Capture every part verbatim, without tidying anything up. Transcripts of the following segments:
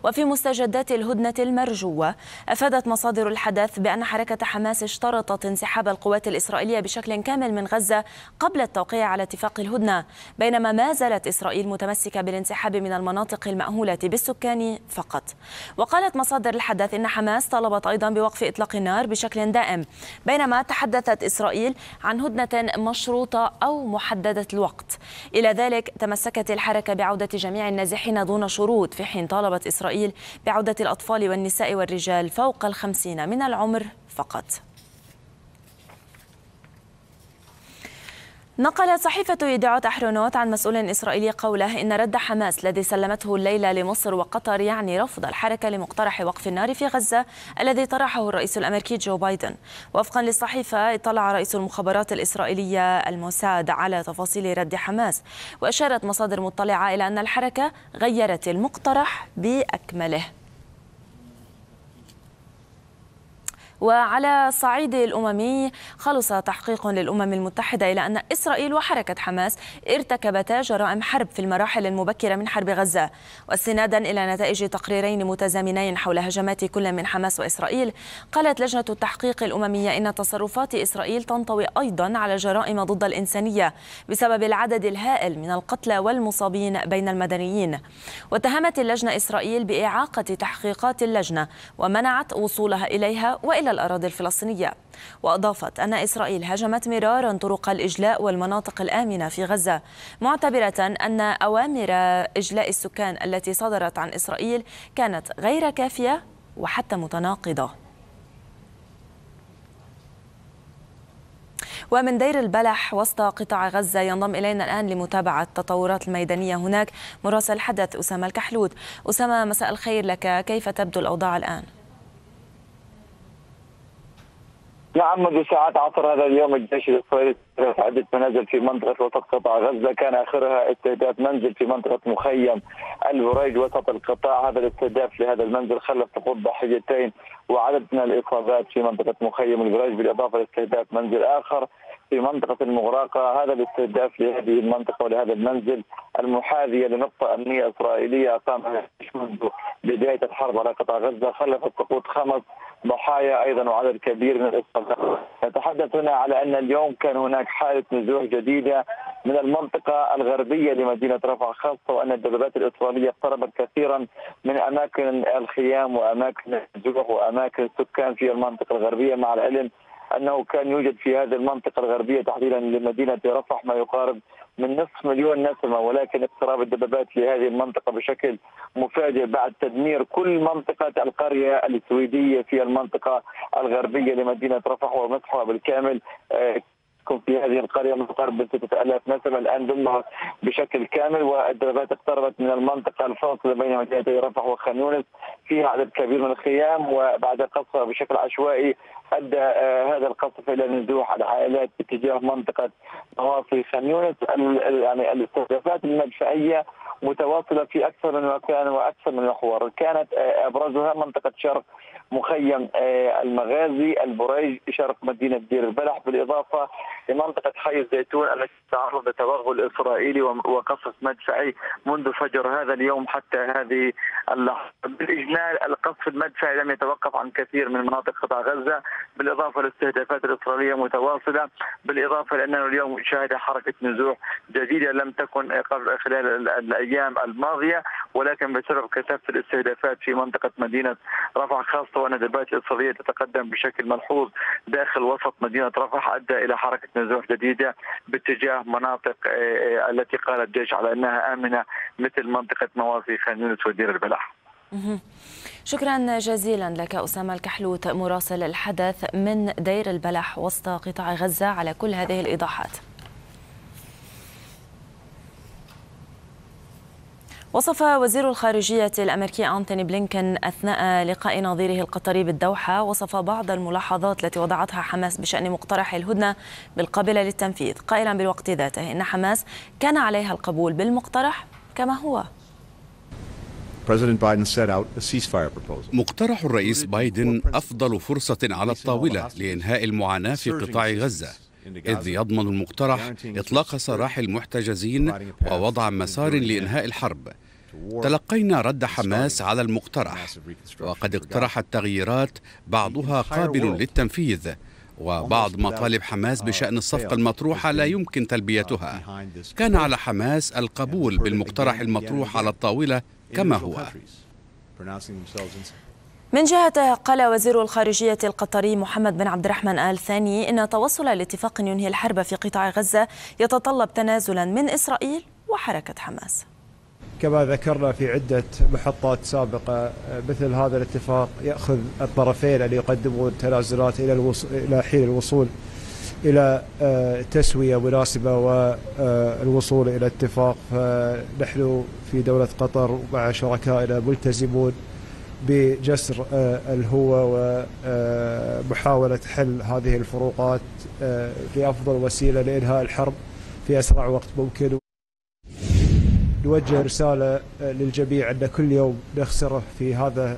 وفي مستجدات الهدنة المرجوة، أفادت مصادر الحدث بأن حركة حماس اشترطت انسحاب القوات الإسرائيلية بشكل كامل من غزة قبل التوقيع على اتفاق الهدنة، بينما ما زالت إسرائيل متمسكة بالانسحاب من المناطق المأهولة بالسكان فقط. وقالت مصادر الحدث إن حماس طلبت أيضا بوقف إطلاق النار بشكل دائم، بينما تحدثت إسرائيل عن هدنة مشروطة أو محددة الوقت. إلى ذلك تمسكت الحركة بعودة جميع النازحين دون شروط، في حين طالبت إسرائيل بعودة الأطفال والنساء والرجال فوق الخمسين من العمر فقط. نقلت صحيفة يدعوت أحرونوت عن مسؤول إسرائيلي قوله إن رد حماس الذي سلمته الليلة لمصر وقطر يعني رفض الحركة لمقترح وقف النار في غزة الذي طرحه الرئيس الأمريكي جو بايدن. وفقا للصحيفة، اطلع رئيس المخابرات الإسرائيلية الموساد على تفاصيل رد حماس، وأشارت مصادر مطلعة إلى أن الحركة غيرت المقترح بأكمله. وعلى الصعيد الأممي، خلص تحقيق للأمم المتحدة إلى أن إسرائيل وحركة حماس ارتكبتا جرائم حرب في المراحل المبكرة من حرب غزة. واستنادا إلى نتائج تقريرين متزامنين حول هجمات كل من حماس وإسرائيل، قالت لجنة التحقيق الأممية إن تصرفات إسرائيل تنطوي أيضا على جرائم ضد الإنسانية بسبب العدد الهائل من القتلى والمصابين بين المدنيين. واتهمت اللجنة إسرائيل بإعاقة تحقيقات اللجنة ومنعت وصولها إليها وإلى الأراضي الفلسطينية. وأضافت أن إسرائيل هاجمت مرارا طرق الإجلاء والمناطق الآمنة في غزة، معتبرة أن أوامر إجلاء السكان التي صدرت عن إسرائيل كانت غير كافية وحتى متناقضة. ومن دير البلح وسط قطاع غزة ينضم إلينا الآن لمتابعة التطورات الميدانية هناك مراسل الحدث أسامة الكحلوت. أسامة، مساء الخير لك، كيف تبدو الأوضاع الآن؟ نعم، منذ ساعات عصر هذا اليوم الجيش الإسرائيلي استهدف عدة منازل في منطقة وسط قطاع غزة، كان آخرها استهداف منزل في منطقة مخيم البريج وسط القطاع. هذا الاستهداف لهذا المنزل خلف سقوط ضحيتين وعدد من الإصابات في منطقة مخيم البريج، بالإضافة لاستهداف منزل آخر في منطقة المغراقة. هذا الاستهداف لهذه المنطقة ولهذا المنزل المحاذية لنقطة أمنية إسرائيلية أقامها منذ بداية الحرب على قطاع غزة، خلف سقوط خمس ضحايا أيضا وعدد كبير من الإصابات. نتحدث هنا على أن اليوم كان هناك حالة نزوح جديدة من المنطقة الغربية لمدينة رفح، خاصة وأن الدبابات الإسرائيلية اقتربت كثيرا من أماكن الخيام وأماكن النزوح وأماكن السكان في المنطقة الغربية، مع العلم أنه كان يوجد في هذه المنطقة الغربية تحديدا لمدينة رفح ما يقارب من نصف مليون نسمة، ولكن اقتراب الدبابات لهذه المنطقة بشكل مفاجئ بعد تدمير كل منطقة القرية السويدية في المنطقة الغربية لمدينة رفح ومسحها بالكامل. في هذه القرية مقارب من ستة آلاف نسمة الآن دمرت بشكل كامل، والدبابات اقتربت من المنطقة الفاصلة بين مدينتي رفح وخان يونس فيها عدد كبير من الخيام، وبعد قصفها بشكل عشوائي أدى آه هذا القصف إلى نزوح العائلات باتجاه منطقة نواصي خان يونس. يعني الاستهدافات المدفعية متواصلة في أكثر من مكان وأكثر من محور، كانت آه أبرزها منطقة شرق مخيم آه المغازي البريج شرق مدينة دير البلح، بالإضافة لمنطقة حي الزيتون التي تعرض لتوغل إسرائيلي وقصف مدفعي منذ فجر هذا اليوم حتى هذه اللحظة. بالإجمال القصف المدفعي لم يتوقف عن كثير من مناطق قطاع غزة، بالإضافة للاستهدافات الإسرائيلية متواصلة، بالإضافة لأنه اليوم شاهد حركة نزوح جديدة لم تكن قبل خلال الأيام الماضية، ولكن بسبب كثافة الاستهدافات في منطقة مدينة رفح، خاصة وأن الدبابات الإسرائيلية تتقدم بشكل ملحوظ داخل وسط مدينة رفح، أدى إلى حركة نزوح جديدة باتجاه مناطق التي قال الجيش على أنها آمنة مثل منطقة نواصي خان يونس ودير البلح. شكرا جزيلا لك أسامة الكحلوت مراسل الحدث من دير البلح وسط قطاع غزة على كل هذه الإيضاحات. وصف وزير الخارجية الأمريكي أنتوني بلينكن أثناء لقاء نظيره القطري بالدوحة وصف بعض الملاحظات التي وضعتها حماس بشأن مقترح الهدنة بالقابلة للتنفيذ، قائلا بالوقت ذاته إن حماس كان عليها القبول بالمقترح كما هو. مقترح الرئيس بايدن أفضل فرصة على الطاولة لإنهاء المعاناة في قطاع غزة، إذ يضمن المقترح إطلاق سراح المحتجزين ووضع مسار لإنهاء الحرب. تلقينا رد حماس على المقترح، وقد اقترحت تغييرات بعضها قابل للتنفيذ، وبعض مطالب حماس بشأن الصفقة المطروحة لا يمكن تلبيتها. كان على حماس القبول بالمقترح المطروح على الطاولة كما هو. من جهته قال وزير الخارجية القطري محمد بن عبد الرحمن آل ثاني إن توصل لاتفاق ينهي الحرب في قطاع غزة يتطلب تنازلا من إسرائيل وحركة حماس. كما ذكرنا في عدة محطات سابقة، مثل هذا الاتفاق يأخذ الطرفين أن يقدمون تنازلات إلى الوصول إلى حين الوصول إلى تسوية مناسبة والوصول إلى اتفاق. فنحن في دولة قطر مع شركائنا ملتزمون بجسر الهوة ومحاولة حل هذه الفروقات في أفضل وسيلة لإنهاء الحرب في أسرع وقت ممكن. نوجه رسالة للجميع أن كل يوم نخسره في هذا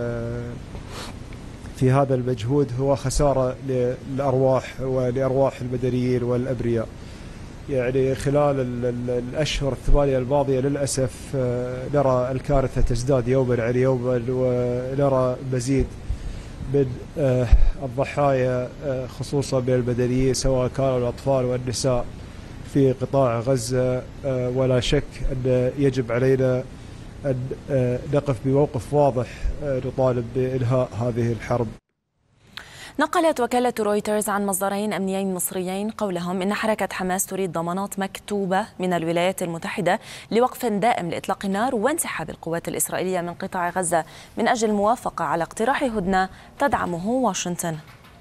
في هذا المجهود هو خسارة للأرواح ولأرواح المدنيين والأبرياء. يعني خلال الأشهر الثمانية الماضية للأسف نرى الكارثة تزداد يوما عن يوم، ونرى مزيد من الضحايا خصوصا من المدنيين سواء كانوا الأطفال والنساء في قطاع غزة. ولا شك أن يجب علينا أن نقف بموقف واضح نطالب بإنهاء هذه الحرب. نقلت وكالة رويترز عن مصدرين أمنيين مصريين قولهم إن حركة حماس تريد ضمانات مكتوبة من الولايات المتحدة لوقف دائم لإطلاق النار وانسحاب القوات الإسرائيلية من قطاع غزة من أجل الموافقة على اقتراح هدنة تدعمه واشنطن.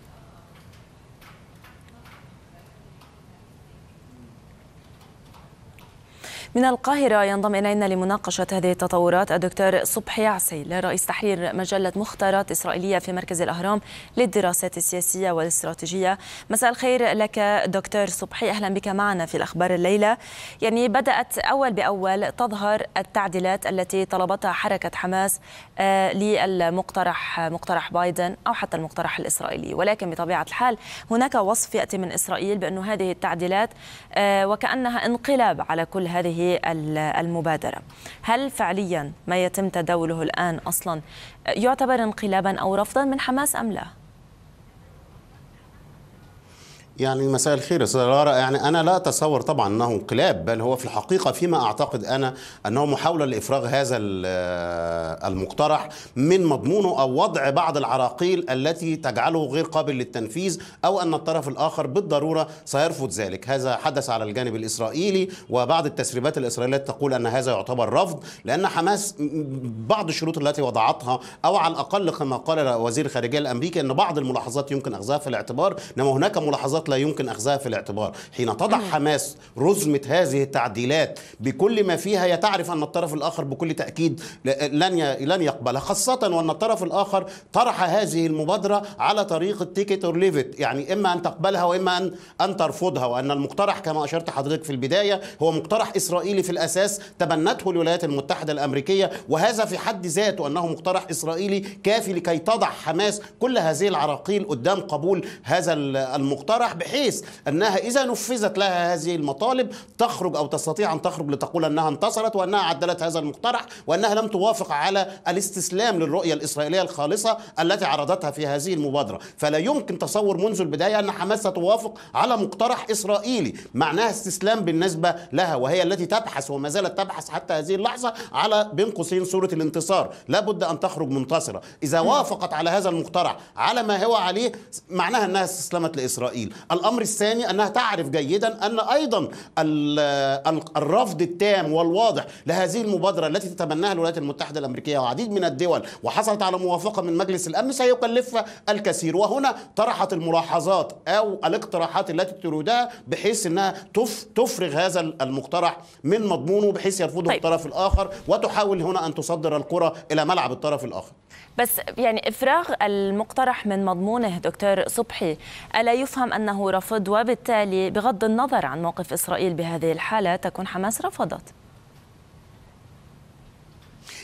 من القاهرة ينضم إلينا لمناقشة هذه التطورات الدكتور صبحي عسيل، رئيس تحرير مجلة مختارات إسرائيلية في مركز الأهرام للدراسات السياسية والاستراتيجية. مساء الخير لك دكتور صبحي، أهلا بك معنا في الأخبار الليلة. يعني بدأت أول بأول تظهر التعديلات التي طلبتها حركة حماس للمقترح مقترح بايدن أو حتى المقترح الإسرائيلي، ولكن بطبيعة الحال هناك وصف يأتي من إسرائيل بأن هذه التعديلات وكأنها انقلاب على كل هذه المبادرة. هل فعليا ما يتم تداوله الآن أصلا يعتبر انقلابا أو رفضا من حماس أم لا؟ يعني مساء الخير استاذ لارا. يعني انا لا اتصور طبعا انه انقلاب، بل هو في الحقيقه فيما اعتقد انا انه محاوله لافراغ هذا المقترح من مضمونه او وضع بعض العراقيل التي تجعله غير قابل للتنفيذ، او ان الطرف الاخر بالضروره سيرفض ذلك. هذا حدث على الجانب الاسرائيلي، وبعض التسريبات الاسرائيليه تقول ان هذا يعتبر رفض، لان حماس بعض الشروط التي وضعتها، او على الاقل كما قال وزير الخارجيه الامريكي ان بعض الملاحظات يمكن اخذها في الاعتبار، انما هناك ملاحظات لا يمكن أخذها في الاعتبار. حين تضع حماس رزمة هذه التعديلات بكل ما فيها، هي تعرف أن الطرف الآخر بكل تأكيد لن لن يقبلها، خاصة وأن الطرف الآخر طرح هذه المبادرة على طريقة تيكت اور ليفت، يعني إما أن تقبلها وإما أن أن ترفضها. وأن المقترح كما أشرت حضرتك في البداية هو مقترح إسرائيلي في الأساس تبنته الولايات المتحدة الأمريكية، وهذا في حد ذاته أنه مقترح إسرائيلي كافي لكي تضع حماس كل هذه العراقيل قدام قبول هذا المقترح، بحيث أنها إذا نفذت لها هذه المطالب تخرج أو تستطيع أن تخرج لتقول أنها انتصرت وأنها عدلت هذا المقترح وأنها لم توافق على الاستسلام للرؤية الإسرائيلية الخالصة التي عرضتها في هذه المبادرة. فلا يمكن تصور منذ البداية أن حماس ستوافق على مقترح إسرائيلي معناها استسلام بالنسبة لها، وهي التي تبحث وما زالت تبحث حتى هذه اللحظة على بين قوسين صورة الانتصار. لا بد أن تخرج منتصرة. إذا وافقت على هذا المقترح على ما هو عليه معناها أنها استسلمت لإسرائيل. الأمر الثاني أنها تعرف جيدا أن أيضا الرفض التام والواضح لهذه المبادرة التي تتبناها الولايات المتحدة الأمريكية وعديد من الدول وحصلت على موافقة من مجلس الأمن سيكلفها الكثير. وهنا طرحت الملاحظات أو الاقتراحات التي تريدها بحيث أنها تفرغ هذا المقترح من مضمونه بحيث يرفضه طيب. الطرف الآخر، وتحاول هنا أن تصدر الكرة إلى ملعب الطرف الآخر. بس يعني إفراغ المقترح من مضمونه دكتور صبحي ألا يفهم أنه رفض، وبالتالي بغض النظر عن موقف إسرائيل بهذه الحالة تكون حماس رفضت؟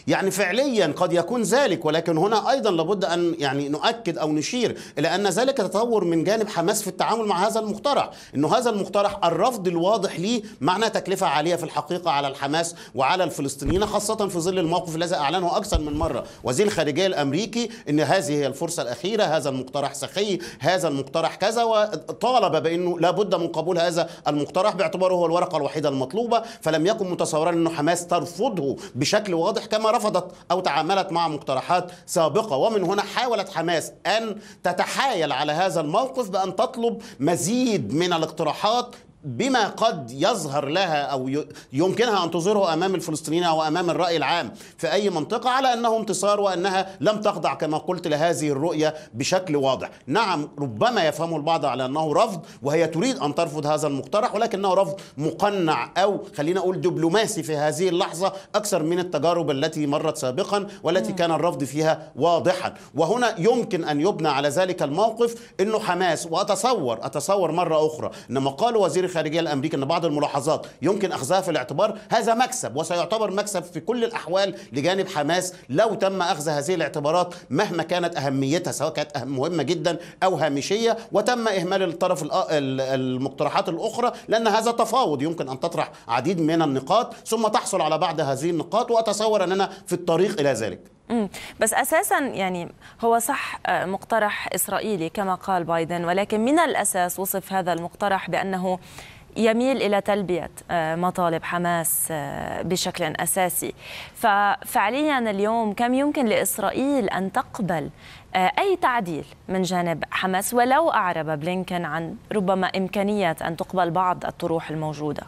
يعني فعليا قد يكون ذلك، ولكن هنا أيضا لابد أن يعني نؤكد أو نشير إلى أن ذلك تطور من جانب حماس في التعامل مع هذا المقترح. إنه هذا المقترح الرفض الواضح ليه معناه تكلفة عالية في الحقيقة على الحماس وعلى الفلسطينيين، خاصة في ظل الموقف الذي أعلنه أكثر من مرة وزير الخارجية الأمريكي إن هذه هي الفرصة الأخيرة، هذا المقترح سخي، هذا المقترح كذا، وطالب بأنه لابد من قبول هذا المقترح باعتباره هو الورقة الوحيدة المطلوبة. فلم يكن متصورا أنه حماس ترفضه بشكل واضح كما رفضت أو تعاملت مع مقترحات سابقة. ومن هنا حاولت حماس أن تتحايل على هذا الموقف بأن تطلب مزيد من الاقتراحات بما قد يظهر لها أو يمكنها أن تظهره أمام الفلسطينيين أو أمام الرأي العام في أي منطقة على أنه انتصار، وأنها لم تخضع كما قلت لهذه الرؤية بشكل واضح. نعم ربما يفهمه البعض على أنه رفض وهي تريد أن ترفض هذا المقترح، ولكنه رفض مقنع أو خلينا أقول دبلوماسي في هذه اللحظة أكثر من التجارب التي مرت سابقا والتي كان الرفض فيها واضحا. وهنا يمكن أن يبنى على ذلك الموقف أنه حماس، وأتصور أتصور مرة أخرى أن ما قال وزير الخارجية الأمريكي أن بعض الملاحظات يمكن أخذها في الاعتبار، هذا مكسب وسيعتبر مكسب في كل الأحوال لجانب حماس لو تم أخذ هذه الاعتبارات مهما كانت أهميتها، سواء كانت مهمة جدا أو هامشية، وتم إهمال الطرف المقترحات الأخرى، لأن هذا تفاوض يمكن أن تطرح عديد من النقاط ثم تحصل على بعض هذه النقاط، وأتصور أننا في الطريق إلى ذلك. بس أساسا يعني هو صح مقترح إسرائيلي كما قال بايدن، ولكن من الأساس وصف هذا المقترح بأنه يميل إلى تلبية مطالب حماس بشكل أساسي. ففعليا اليوم كم يمكن لإسرائيل أن تقبل أي تعديل من جانب حماس ولو أعرب بلينكن عن ربما إمكانية أن تقبل بعض الطروح الموجودة؟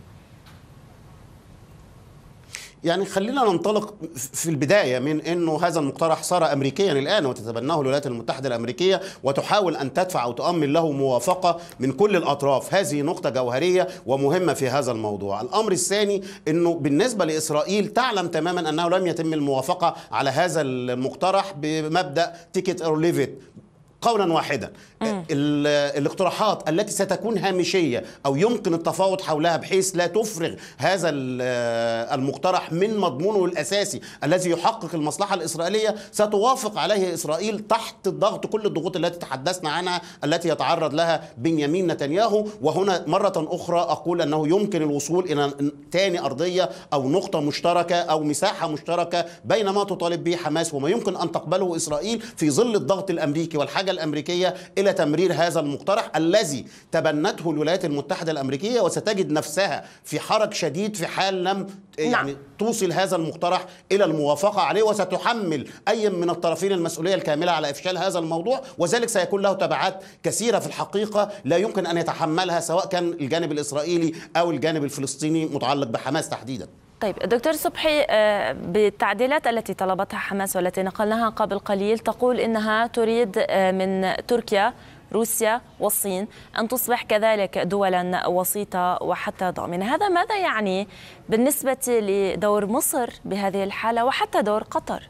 يعني خلينا ننطلق في البداية من أنه هذا المقترح صار أمريكيا الآن وتتبناه الولايات المتحدة الأمريكية وتحاول أن تدفع أو تؤمن له موافقة من كل الأطراف. هذه نقطة جوهرية ومهمة في هذا الموضوع. الأمر الثاني أنه بالنسبة لإسرائيل تعلم تماما أنه لم يتم الموافقة على هذا المقترح بمبدأ تيكت أو ليفت قولا واحدا. الاقتراحات التي ستكون هامشية أو يمكن التفاوض حولها بحيث لا تفرغ هذا المقترح من مضمونه الأساسي الذي يحقق المصلحة الإسرائيلية ستوافق عليه إسرائيل تحت الضغط، كل الضغوط التي تحدثنا عنها التي يتعرض لها بنيامين نتنياهو. وهنا مرة أخرى أقول أنه يمكن الوصول إلى ثاني أرضية أو نقطة مشتركة أو مساحة مشتركة بين ما تطالب به حماس وما يمكن أن تقبله إسرائيل في ظل الضغط الأمريكي والحاجة الأمريكية إلى تمرير هذا المقترح الذي تبنته الولايات المتحدة الأمريكية، وستجد نفسها في حرج شديد في حال لم يعني توصل هذا المقترح إلى الموافقة عليه، وستحمل أي من الطرفين المسؤولية الكاملة على إفشال هذا الموضوع، وذلك سيكون له تبعات كثيرة في الحقيقة لا يمكن أن يتحملها سواء كان الجانب الإسرائيلي أو الجانب الفلسطيني متعلق بحماس تحديدا. طيب دكتور صبحي، بالتعديلات التي طلبتها حماس والتي نقلناها قبل قليل تقول إنها تريد من تركيا روسيا والصين أن تصبح كذلك دولا وسيطة وحتى ضامنة. هذا ماذا يعني بالنسبة لدور مصر بهذه الحالة وحتى دور قطر؟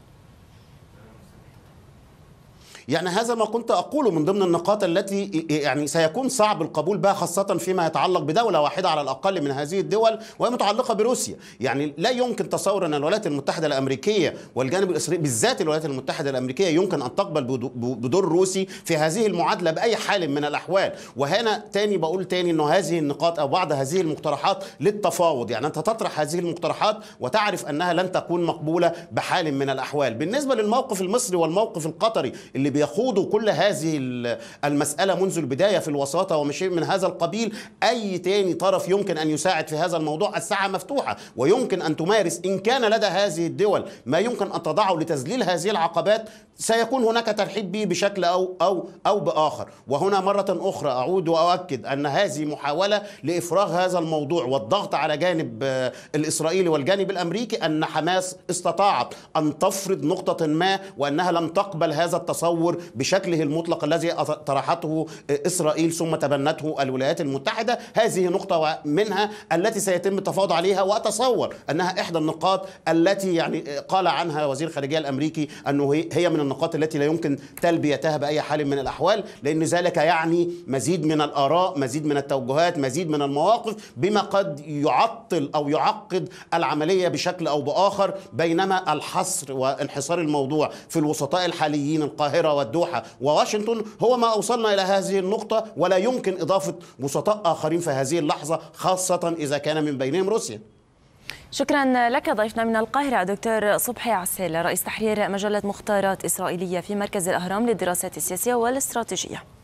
يعني هذا ما كنت أقوله من ضمن النقاط التي يعني سيكون صعب القبول بها، خاصة فيما يتعلق بدولة واحدة على الأقل من هذه الدول وهي متعلقة بروسيا. يعني لا يمكن تصور أن الولايات المتحدة الأمريكية والجانب الإسرائيلي بالذات الولايات المتحدة الأمريكية يمكن أن تقبل بدور روسي في هذه المعادلة بأي حال من الأحوال. وهنا تاني بقول تاني أنه هذه النقاط أو بعض هذه المقترحات للتفاوض، يعني أنت تطرح هذه المقترحات وتعرف أنها لن تكون مقبولة بحال من الأحوال. بالنسبة للموقف المصري والموقف القطري اللي بيخوضوا كل هذه المسألة منذ البداية في الوساطة ومشي من هذا القبيل، أي تاني طرف يمكن أن يساعد في هذا الموضوع. الساعة مفتوحة ويمكن أن تمارس إن كان لدى هذه الدول ما يمكن أن تضعه لتذليل هذه العقبات، سيكون هناك ترحيب به بشكل أو أو أو بآخر. وهنا مرة أخرى أعود وأؤكد أن هذه محاولة لإفراغ هذا الموضوع والضغط على جانب الإسرائيلي والجانب الأمريكي، أن حماس استطاعت أن تفرض نقطة ما وأنها لم تقبل هذا التصور التصور بشكله المطلق الذي طرحته إسرائيل ثم تبنته الولايات المتحدة. هذه نقطة منها التي سيتم التفاوض عليها، وأتصور أنها إحدى النقاط التي يعني قال عنها وزير الخارجية الأمريكي أنه هي من النقاط التي لا يمكن تلبيتها بأي حال من الأحوال، لأن ذلك يعني مزيد من الآراء، مزيد من التوجهات، مزيد من المواقف، بما قد يعطل أو يعقد العملية بشكل أو بآخر. بينما الحصر وانحصار الموضوع في الوسطاء الحاليين القاهرة والدوحة وواشنطن هو ما أوصلنا إلى هذه النقطة، ولا يمكن إضافة وسطاء آخرين في هذه اللحظة، خاصة إذا كان من بينهم روسيا. شكرا لك ضيفنا من القاهرة دكتور صبحي عسيل، رئيس تحرير مجلة مختارات إسرائيلية في مركز الأهرام للدراسات السياسية والاستراتيجية.